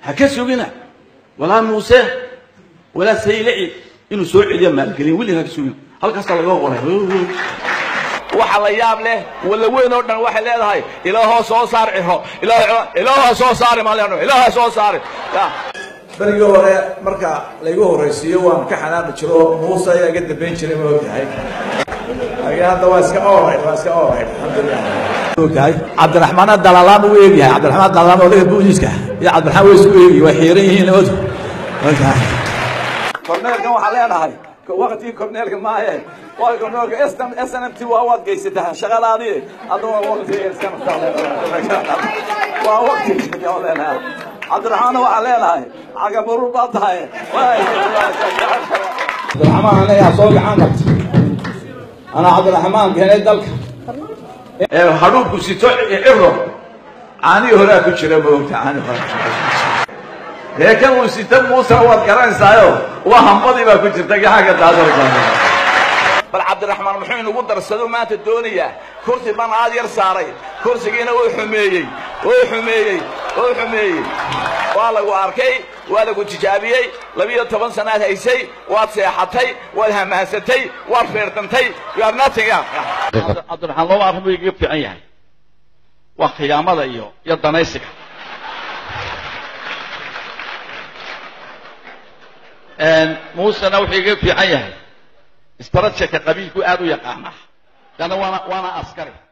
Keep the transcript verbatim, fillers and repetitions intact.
هكسوجنا ولا موسى ولا سيلعي إنه سوء اليوم مالكلين واللي هكسوجنا هل كسر الله ولا waxa la yaab leh wala weyn oo dhan waxa leedahay ilaahay soo saar ixo ilaahay ilaahay soo saar maaleeno ilaahay soo saar bariga hore marka la igu horeysiyo waan ka xanaaqi jiro Muuse ayaa ka dambeyn jiray ma ogtahay aga hadda waa iska ooray waa iska ooray alxamdulillah ogtahay Cabdiraxmaan Dalalaan uu eegyahay Cabdiraxmaan Dalalaan oo laga booliska iyo Cabdiraxmaan way isku eegay way xiiran yihiin labadu ogtahay korneelkan waxa leedahay waqti korneelka ma ahay waa korneelka istan snmt waa wad geysata shaqalaadii adoo waqti iskan waa waqti jawleena Cabdiraxmaan waxa leedahay aga burur baad tahay Cabdiraxmaan ana yaa soo gacan qabtay ana Cabdiraxmaan keenay dalka ee hadhuubku sito cirro aani hore ku jira boogta aani hore لكن وسيتم موسى وكران سايو وهمبدي با كجرتا حاجه دادركا بل عبد الرحمن محمد ugu darsado maanta doonaya kursi ban aad yar saaray kursigiina uu xumeeyay uu xumeeyay uu xumeeyay waa lagu arkay waa lagu tijaabiyay labiyo toban sanaad haysay waad seexatay waad hamaasatay waad feertantay you are nothing عبد الرحمن loo armo iga fiican yahay waa qiyaamada iyo iyo danaysiga ان موسى نوحي في عيها استرتشك قبيل كو ادو يقانا انا وانا وانا عسكري